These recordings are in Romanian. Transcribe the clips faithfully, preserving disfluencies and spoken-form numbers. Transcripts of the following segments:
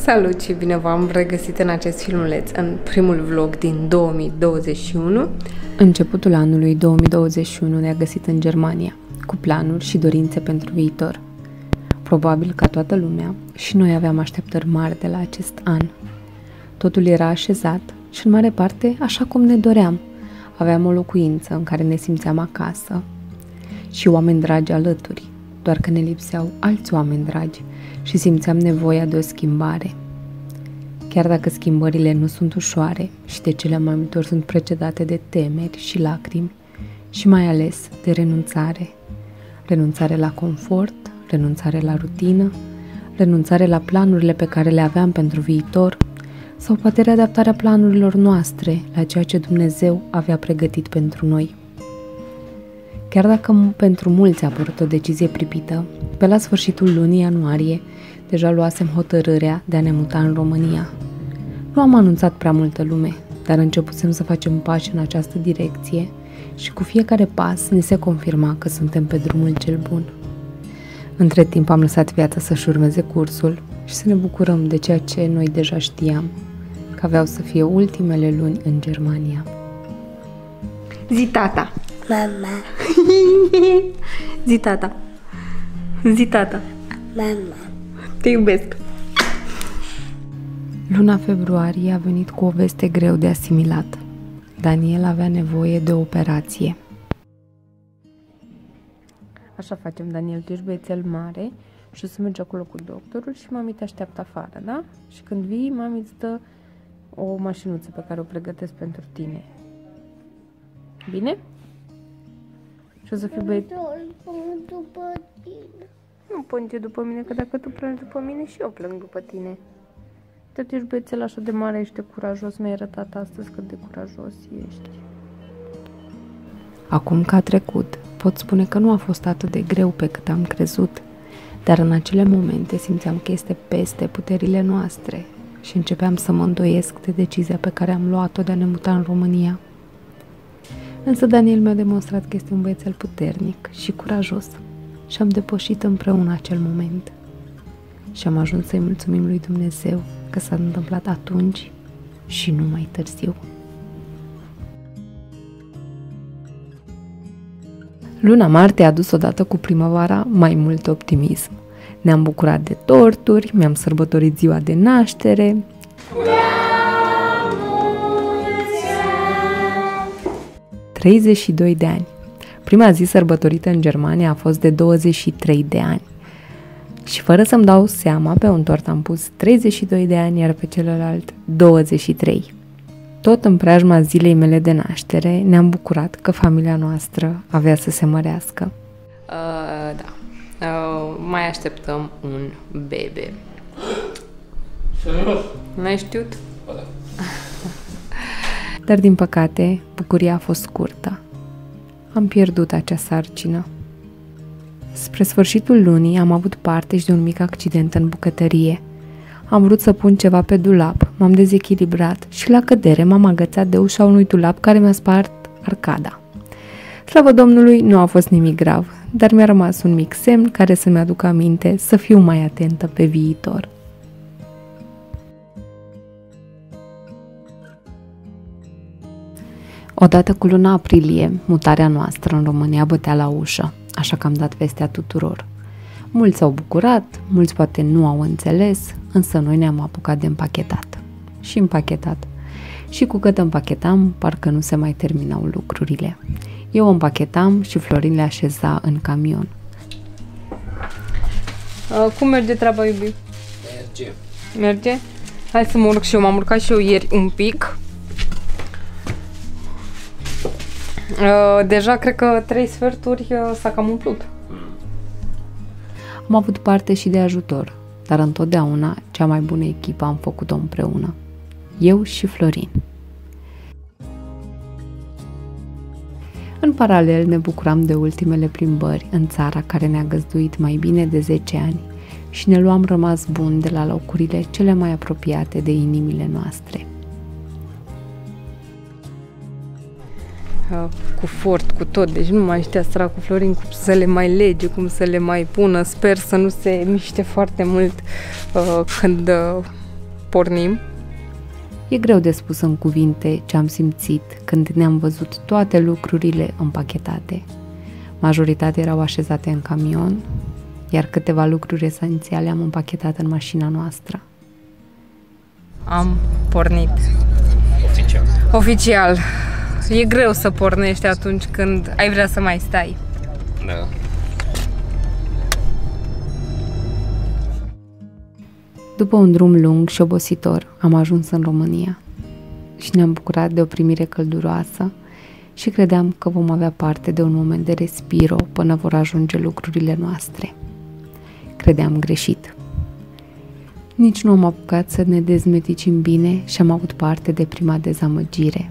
Salut și bine v-am regăsit în acest filmuleț, în primul vlog din două mii douăzeci și unu. Începutul anului două mii douăzeci și unu ne-a găsit în Germania, cu planuri și dorințe pentru viitor. Probabil ca toată lumea, și noi aveam așteptări mari de la acest an. Totul era așezat și în mare parte așa cum ne doream. Aveam o locuință în care ne simțeam acasă și oameni dragi alături, doar că ne lipseau alți oameni dragi și simțeam nevoia de o schimbare. Chiar dacă schimbările nu sunt ușoare și de cele mai multe ori sunt precedate de temeri și lacrimi și mai ales de renunțare. Renunțare la confort, renunțare la rutină, renunțare la planurile pe care le aveam pentru viitor sau poate readaptarea planurilor noastre la ceea ce Dumnezeu avea pregătit pentru noi. Chiar dacă pentru mulți a părut o decizie pripită, pe la sfârșitul lunii ianuarie deja luasem hotărârea de a ne muta în România. Nu am anunțat prea multă lume, dar începusem să facem pași în această direcție și cu fiecare pas ni se confirma că suntem pe drumul cel bun. Între timp am lăsat viața să-și urmeze cursul și să ne bucurăm de ceea ce noi deja știam, că aveau să fie ultimele luni în Germania. Zi tata! Mama. Zi tata! Zi tata! Mama. Te iubesc! Luna februarie a venit cu o veste greu de asimilat. Daniel avea nevoie de o operație. Așa facem, Daniel, tu ești băiețel mare și o să mergi acolo cu doctorul și mami te așteaptă afară, da? Și când vii, mami îți dă o mașinuță pe care o pregătesc pentru tine. Bine? Și o să fii băiețel... după tine. Nu plânge după mine, că dacă tu plângi după mine și eu plâng după tine. Tot ești băiețel așa de mare, ești de curajos, mi-ai arătat astăzi cât de curajos ești. Acum că a trecut, pot spune că nu a fost atât de greu pe cât am crezut, dar în acele momente simțeam că este peste puterile noastre și începeam să mă îndoiesc de decizia pe care am luat-o de a ne muta în România. Însă Daniel mi-a demonstrat că este un băiețel puternic și curajos și am depășit împreună acel moment. Și am ajuns să-i mulțumim lui Dumnezeu că s-a întâmplat atunci și nu mai târziu. Luna martie a adus odată cu primăvara mai mult optimism. Ne-am bucurat de torturi, mi-am sărbătorit ziua de naștere. treizeci și doi de ani. Prima zi sărbătorită în Germania a fost de douăzeci și trei de ani. Și fără să-mi dau seama, pe un tort am pus treizeci și doi de ani, iar pe celălalt douăzeci și trei. Tot în preajma zilei mele de naștere ne-am bucurat că familia noastră avea să se mărească. Uh, da. Uh, mai așteptăm un bebe. Serios? N-ai știut? Ba da. Dar din păcate, bucuria a fost scurtă. Am pierdut acea sarcină. Spre sfârșitul lunii am avut parte și de un mic accident în bucătărie. Am vrut să pun ceva pe dulap, m-am dezechilibrat și la cădere m-am agățat de ușa unui dulap care mi-a spart arcada. Slavă Domnului, nu a fost nimic grav, dar mi-a rămas un mic semn care să-mi aducă aminte să fiu mai atentă pe viitor. Odată cu luna aprilie, mutarea noastră în România bătea la ușă, așa că am dat vestea tuturor. Mulți s-au bucurat, mulți poate nu au înțeles, însă noi ne-am apucat de împachetat. Și împachetat. Și cu cât împachetam, parcă nu se mai terminau lucrurile. Eu împachetam și Florin le așeza în camion. Uh, cum merge treaba, iubi? Merge. Merge? Hai să mă urc și eu, m-am urcat și eu ieri un pic. Uh, deja cred că trei sferturi uh, s-a cam umplut. Am avut parte și de ajutor, dar întotdeauna cea mai bună echipă am făcut-o împreună. Eu și Florin. În paralel ne bucuram de ultimele plimbări în țara care ne-a găzduit mai bine de zece ani și ne luam rămas bun de la locurile cele mai apropiate de inimile noastre. Cu fort, cu tot, deci nu mai știa săracul Florin cum să le mai lege, cum să le mai pună, sper să nu se miște foarte mult uh, când uh, pornim? E greu de spus în cuvinte ce am simțit când ne-am văzut toate lucrurile împachetate. Majoritatea erau așezate în camion, iar câteva lucruri esențiale am împachetat în mașina noastră. Am pornit. Oficial. Oficial. E greu să pornești atunci când ai vrea să mai stai. Da. După un drum lung și obositor, am ajuns în România și ne-am bucurat de o primire călduroasă și credeam că vom avea parte de un moment de respiro până vor ajunge lucrurile noastre. Credeam greșit. Nici nu am apucat să ne dezmeticim bine și am avut parte de prima dezamăgire.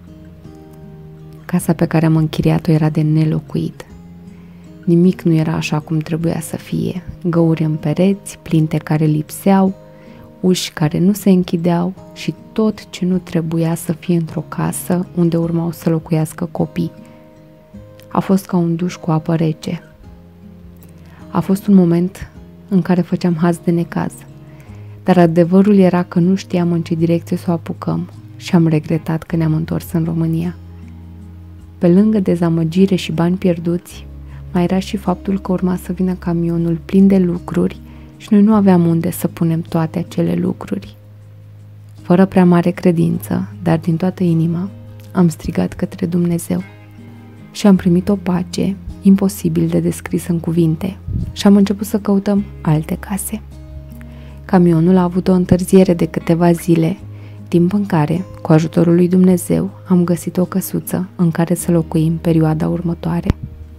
Casa pe care am închiriat-o era de nelocuit. Nimic nu era așa cum trebuia să fie. Găuri în pereți, plinte care lipseau, uși care nu se închideau și tot ce nu trebuia să fie într-o casă unde urmau să locuiască copii. A fost ca un duș cu apă rece. A fost un moment în care făceam haz de necaz, dar adevărul era că nu știam în ce direcție să o apucăm și am regretat că ne-am întors în România. Pe lângă dezamăgire și bani pierduți, mai era și faptul că urma să vină camionul plin de lucruri și noi nu aveam unde să punem toate acele lucruri. Fără prea mare credință, dar din toată inima, am strigat către Dumnezeu și am primit o pace imposibil de descris în cuvinte și am început să căutăm alte case. Camionul a avut o întârziere de câteva zile, timp în care, cu ajutorul lui Dumnezeu, am găsit o căsuță în care să locuim perioada următoare.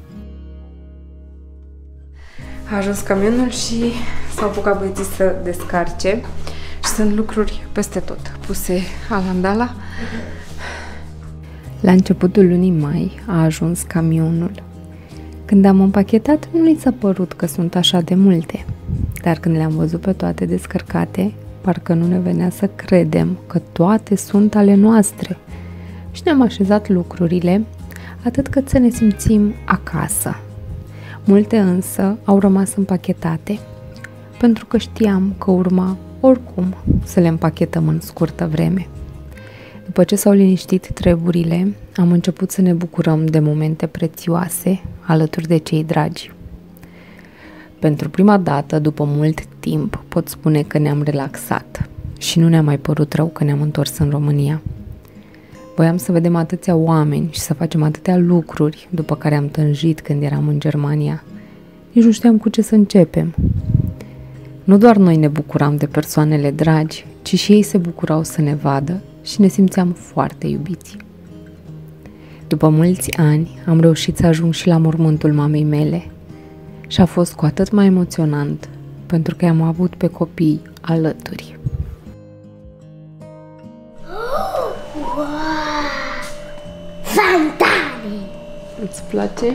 A ajuns camionul și s-au apucat băieții să descarce și sunt lucruri peste tot, puse alandala. La începutul lunii mai a ajuns camionul. Când am împachetat, nu li s-a părut că sunt așa de multe, dar când le-am văzut pe toate descărcate, parcă nu ne venea să credem că toate sunt ale noastre. Și ne-am așezat lucrurile, atât cât să ne simțim acasă. Multe însă au rămas împachetate, pentru că știam că urma oricum să le împachetăm în scurtă vreme. După ce s-au liniștit treburile, am început să ne bucurăm de momente prețioase alături de cei dragi. Pentru prima dată, după mult timp, pot spune că ne-am relaxat și nu ne-a mai părut rău că ne-am întors în România. Voiam să vedem atâția oameni și să facem atâtea lucruri după care am tânjit când eram în Germania. Nici nu știam cu ce să începem. Nu doar noi ne bucuram de persoanele dragi, ci și ei se bucurau să ne vadă și ne simțeam foarte iubiți. După mulți ani, am reușit să ajung și la mormântul mamei mele și a fost cu atât mai emoționant, pentru că am avut pe copii alături. Wow! Fantane! Îți place?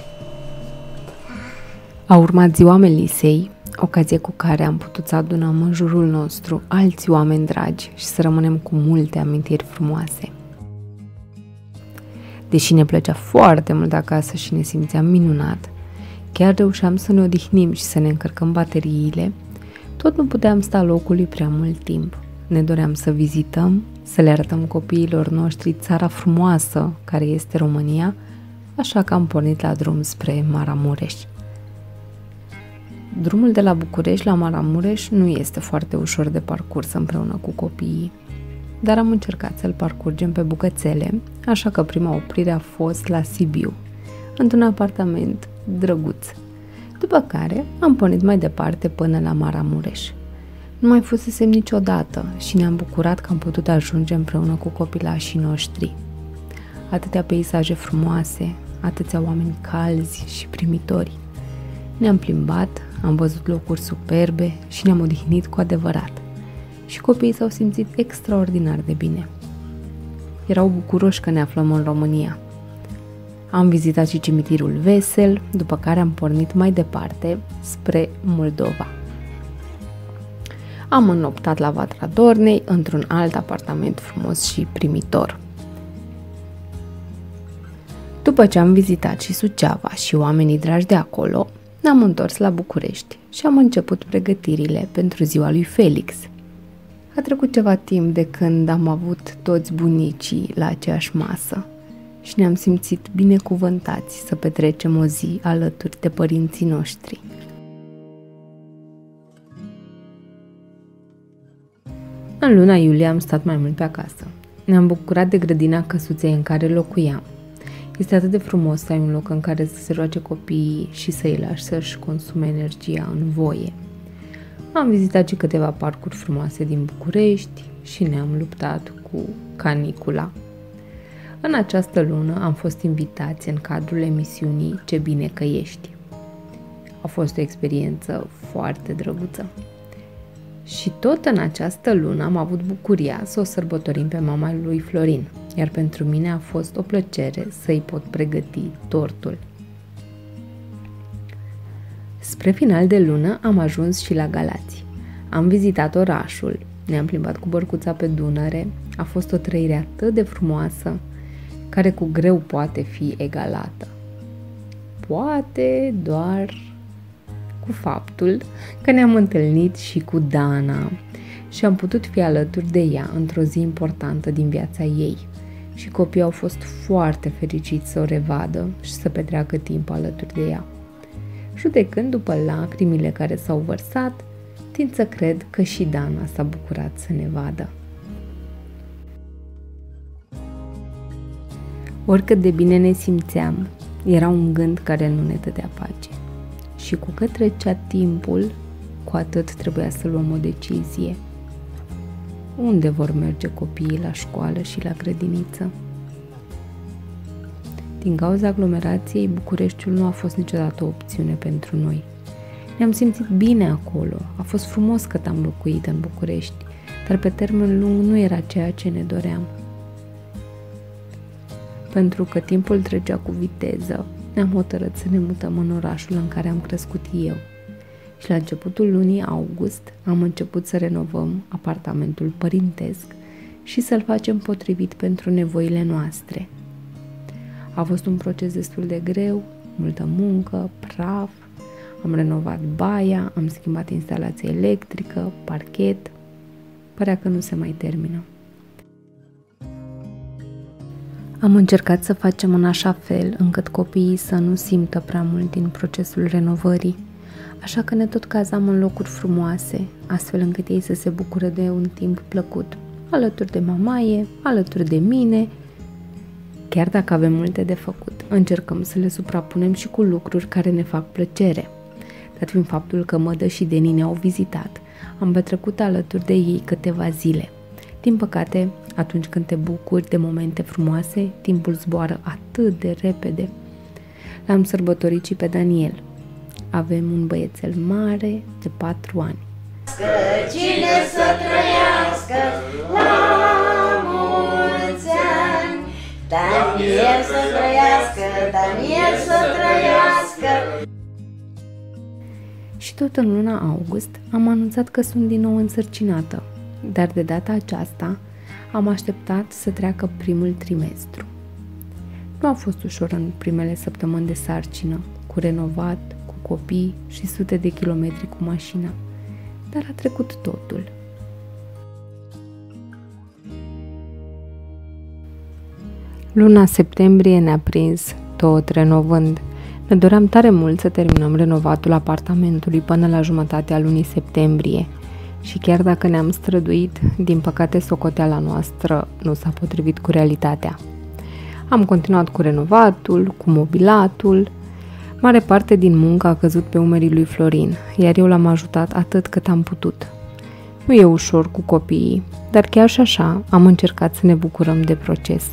A urmat ziua Melisei, ocazie cu care am putut să adunăm în jurul nostru alți oameni dragi și să rămânem cu multe amintiri frumoase. Deși ne plăcea foarte mult acasă și ne simțeam minunat, chiar reușeam să ne odihnim și să ne încărcăm bateriile, tot nu puteam sta locului prea mult timp. Ne doream să vizităm, să le arătăm copiilor noștri țara frumoasă care este România, așa că am pornit la drum spre Maramureș. Drumul de la București la Maramureș nu este foarte ușor de parcurs împreună cu copiii, dar am încercat să-l parcurgem pe bucățele, așa că prima oprire a fost la Sibiu, într-un apartament drăguț, după care am pornit mai departe până la Maramureș. Nu mai fusesem niciodată și ne-am bucurat că am putut ajunge împreună cu copilașii noștri. Atâtea peisaje frumoase, atâția oameni calzi și primitori. Ne-am plimbat, am văzut locuri superbe și ne-am odihnit cu adevărat. Și copiii s-au simțit extraordinar de bine. Erau bucuroși că ne aflăm în România. Am vizitat și cimitirul Vesel, după care am pornit mai departe spre Moldova. Am înnoptat la Vatra Dornei, într-un alt apartament frumos și primitor. După ce am vizitat și Suceava și oamenii dragi de acolo, ne-am întors la București și am început pregătirile pentru ziua lui Felix. A trecut ceva timp de când am avut toți bunicii la aceeași masă și ne-am simțit binecuvântați să petrecem o zi alături de părinții noștri. În luna iulie am stat mai mult pe acasă. Ne-am bucurat de grădina căsuței în care locuiam. Este atât de frumos să ai un loc în care să se joace copiii și să îi lași să-și consume energia în voie. Am vizitat și câteva parcuri frumoase din București și ne-am luptat cu canicula. În această lună am fost invitați în cadrul emisiunii Ce bine că ești. A fost o experiență foarte drăguță. Și tot în această lună am avut bucuria să o sărbătorim pe mama lui Florin, iar pentru mine a fost o plăcere să-i pot pregăti tortul. Spre final de lună am ajuns și la Galați. Am vizitat orașul, ne-am plimbat cu bărcuța pe Dunăre, a fost o trăire atât de frumoasă, care cu greu poate fi egalată. Poate doar cu faptul că ne-am întâlnit și cu Dana și am putut fi alături de ea într-o zi importantă din viața ei și copiii au fost foarte fericiți să o revadă și să petreacă timp alături de ea. Judecând după lacrimile care s-au vărsat, tind să cred că și Dana s-a bucurat să ne vadă. Oricât de bine ne simțeam, era un gând care nu ne dădea pace. Și cu cât trecea timpul, cu atât trebuia să luăm o decizie. Unde vor merge copiii la școală și la grădiniță? Din cauza aglomerației, Bucureștiul nu a fost niciodată o opțiune pentru noi. Ne-am simțit bine acolo, a fost frumos că am locuit în București, dar pe termen lung nu era ceea ce ne doream. Pentru că timpul trecea cu viteză, ne-am hotărât să ne mutăm în orașul în care am crescut eu. Și la începutul lunii august am început să renovăm apartamentul părintesc și să-l facem potrivit pentru nevoile noastre. A fost un proces destul de greu, multă muncă, praf, am renovat baia, am schimbat instalația electrică, parchet, părea că nu se mai termină. Am încercat să facem în așa fel încât copiii să nu simtă prea mult din procesul renovării, așa că ne tot cazam în locuri frumoase, astfel încât ei să se bucure de un timp plăcut, alături de mamaie, alături de mine. Chiar dacă avem multe de făcut, încercăm să le suprapunem și cu lucruri care ne fac plăcere. Dat fiind faptul că Mădă și Deni ne-au vizitat, am petrecut alături de ei câteva zile. Din păcate, atunci când te bucuri de momente frumoase, timpul zboară atât de repede. L-am sărbătorit și pe Daniel. Avem un băiețel mare de patru ani. Cine să trăiască la mulți ani, Daniel să trăiască, Daniel să trăiască. Și tot în luna august am anunțat că sunt din nou însărcinată, dar de data aceasta am așteptat să treacă primul trimestru. Nu a fost ușor în primele săptămâni de sarcină, cu renovat, cu copii și sute de kilometri cu mașina, dar a trecut totul. Luna septembrie ne-a prins tot renovând. Ne doream tare mult să terminăm renovatul apartamentului până la jumătatea lunii septembrie și chiar dacă ne-am străduit, din păcate socoteala noastră nu s-a potrivit cu realitatea. Am continuat cu renovatul, cu mobilatul. Mare parte din muncă a căzut pe umerii lui Florin, iar eu l-am ajutat atât cât am putut. Nu e ușor cu copiii, dar chiar și așa am încercat să ne bucurăm de proces.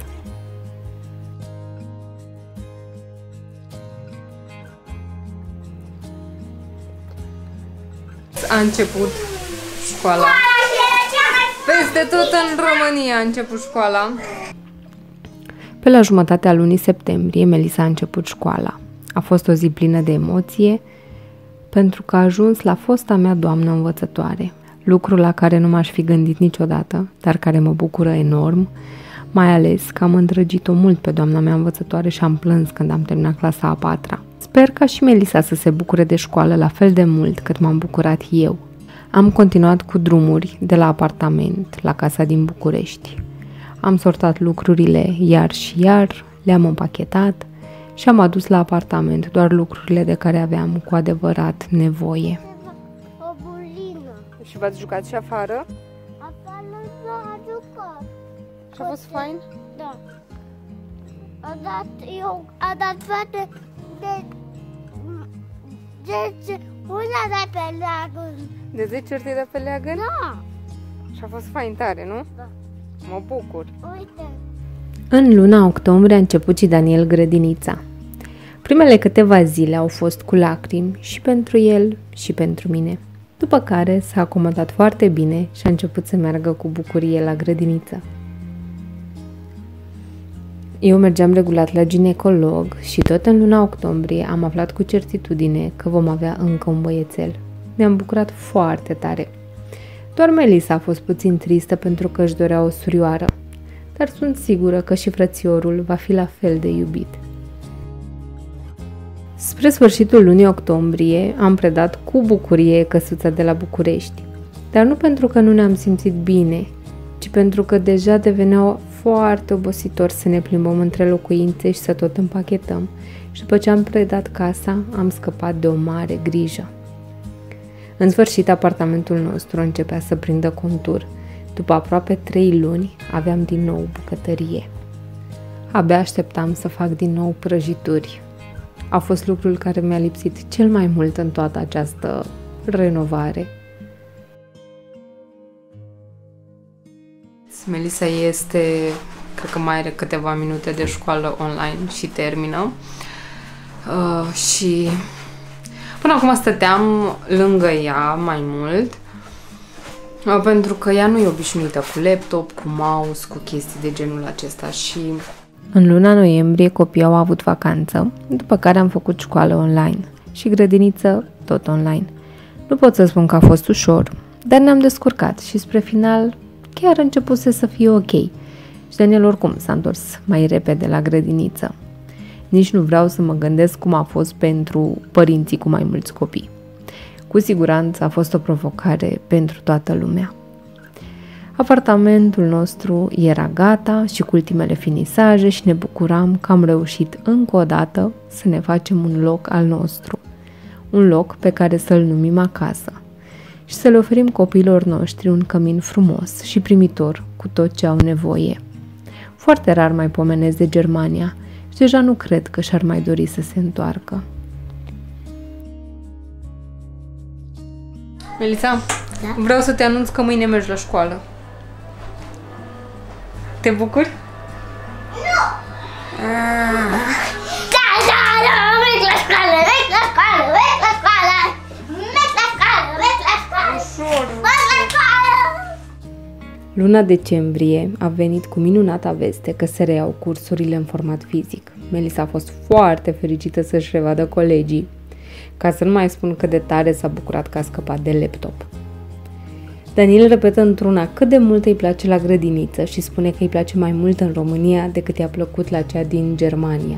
A început școala. Peste tot în România a început școala. Pe la jumătatea lunii septembrie, Melisa a început școala. A fost o zi plină de emoție, pentru că a ajuns la fosta mea doamnă învățătoare. Lucru la care nu m-aș fi gândit niciodată, dar care mă bucură enorm, mai ales că am îndrăgit-o mult pe doamna mea învățătoare și am plâns când am terminat clasa a patra. Sper ca și Melisa să se bucure de școală la fel de mult cât m-am bucurat eu. Am continuat cu drumuri de la apartament la casa din București. Am sortat lucrurile iar și iar, le-am împachetat și am adus la apartament doar lucrurile de care aveam cu adevărat nevoie. O bulină. Și v-ați jucat și afară? Afară s-a jucat. Și a fost fain? Da. A dat, eu, a dat toate de zece una de pe leagăn. De zece ori de pe leagăn? Da. Și a fost fain tare, nu? Da. Mă bucur. Uite. În luna octombrie a început și Daniel grădinița. Primele câteva zile au fost cu lacrimi și pentru el și pentru mine. După care s-a acomodat foarte bine și a început să meargă cu bucurie la grădiniță. Eu mergeam regulat la ginecolog și tot în luna octombrie am aflat cu certitudine că vom avea încă un băiețel. Mi-am bucurat foarte tare. Doar Melissa a fost puțin tristă pentru că își dorea o surioară, dar sunt sigură că și frățiorul va fi la fel de iubit. Spre sfârșitul lunii octombrie am predat cu bucurie căsuța de la București, dar nu pentru că nu ne-am simțit bine, ci pentru că deja devenea foarte obositor să ne plimbăm între locuințe și să tot împachetăm și după ce am predat casa am scăpat de o mare grijă. În sfârșit, apartamentul nostru începea să prindă contur. După aproape trei luni, aveam din nou bucătărie. Abia așteptam să fac din nou prăjituri. A fost lucrul care mi-a lipsit cel mai mult în toată această renovare. Melissa este, cred că mai are câteva minute de școală online și termină. Uh, și până acum stăteam lângă ea mai mult, uh, pentru că ea nu e obișnuită cu laptop, cu mouse, cu chestii de genul acesta și... În luna noiembrie copiii au avut vacanță, după care am făcut școală online și grădiniță tot online. Nu pot să spun că a fost ușor, dar ne-am descurcat și spre final chiar începuse să fie ok. Și Daniel oricum s-a întors mai repede la grădiniță. Nici nu vreau să mă gândesc cum a fost pentru părinții cu mai mulți copii. Cu siguranță a fost o provocare pentru toată lumea. Apartamentul nostru era gata și cu ultimele finisaje și ne bucuram că am reușit încă o dată să ne facem un loc al nostru. Un loc pe care să-l numim acasă și să le oferim copiilor noștri un cămin frumos și primitor cu tot ce au nevoie. Foarte rar mai pomenesc de Germania și deja nu cred că și-ar mai dori să se întoarcă. Melissa, Da? vreau să te anunț că mâine mergi la școală. Te bucuri? Da, da, da, merg la școală, merg la școală, merg la școală, merg la școală, merg la școală, merg la școală. Luna decembrie a venit cu minunata veste că se reiau cursurile în format fizic. Melissa a fost foarte fericită să-și revadă colegii, ca să nu mai spun cât de tare s-a bucurat că a scăpat de laptop. Daniel repetă într-una cât de mult îi place la grădiniță și spune că îi place mai mult în România decât i-a plăcut la cea din Germania.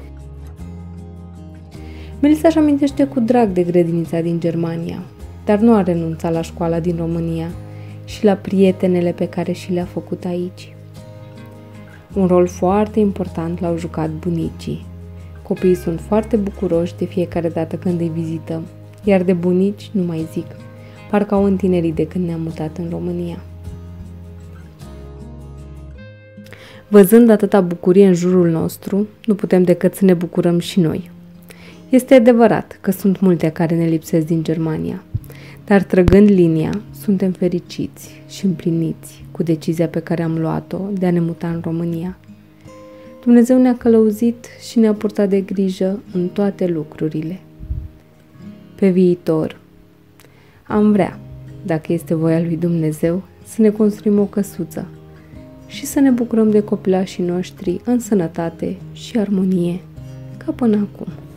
Melissa își amintește cu drag de grădinița din Germania, dar nu a renunțat la școala din România și la prietenele pe care și le-a făcut aici. Un rol foarte important l-au jucat bunicii. Copiii sunt foarte bucuroși de fiecare dată când îi vizităm, iar de bunici nu mai zic. Parcă au întinerit de când ne-am mutat în România. Văzând atâta bucurie în jurul nostru, nu putem decât să ne bucurăm și noi. Este adevărat că sunt multe care ne lipsesc din Germania, dar trăgând linia, suntem fericiți și împliniți cu decizia pe care am luat-o de a ne muta în România. Dumnezeu ne-a călăuzit și ne-a purtat de grijă în toate lucrurile. Pe viitor, am vrea, dacă este voia lui Dumnezeu, să ne construim o căsuță și să ne bucurăm de copilașii noștri în sănătate și armonie, ca până acum.